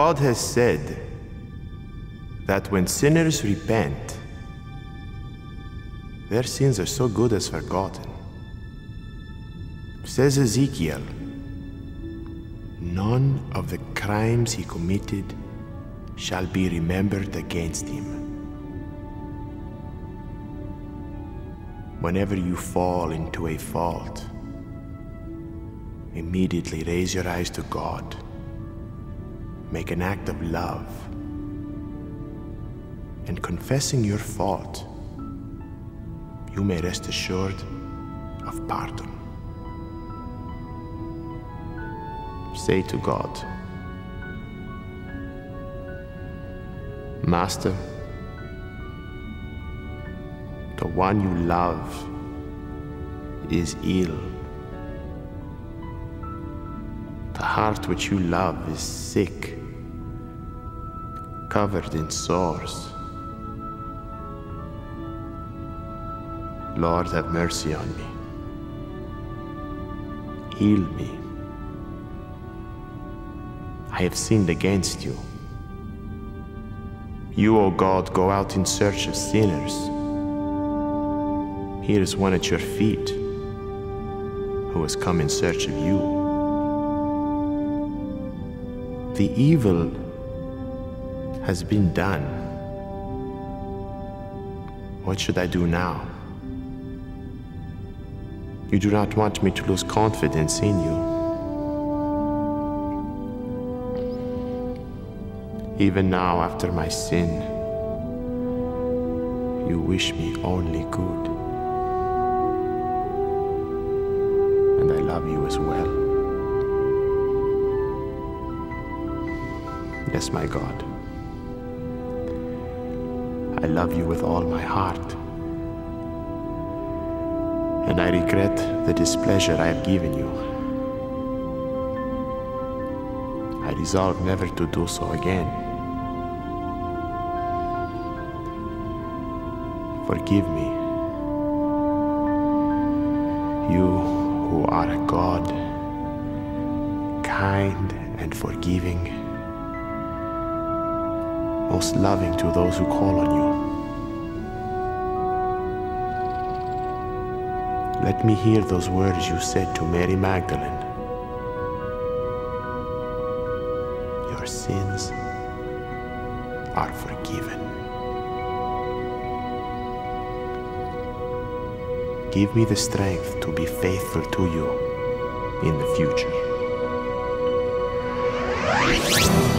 God has said that when sinners repent, their sins are so good as forgotten. Says Ezekiel, none of the crimes he committed shall be remembered against him. Whenever you fall into a fault, immediately raise your eyes to God. Make an act of love. And confessing your fault, you may rest assured of pardon. Say to God, Master, the one you love is ill. The heart which you love is sick, covered in sores. Lord, have mercy on me. Heal me. I have sinned against you. You, O God, go out in search of sinners. Here is one at your feet who has come in search of you. The evil has been done. What should I do now? You do not want me to lose confidence in you. Even now, after my sin, you wish me only good. And I love you as well. Yes, my God. I love you with all my heart. And I regret the displeasure I have given you. I resolve never to do so again. Forgive me, you who are a God, kind and forgiving, most loving to those who call on you. Let me hear those words you said to Mary Magdalene. Your sins are forgiven. Give me the strength to be faithful to you in the future.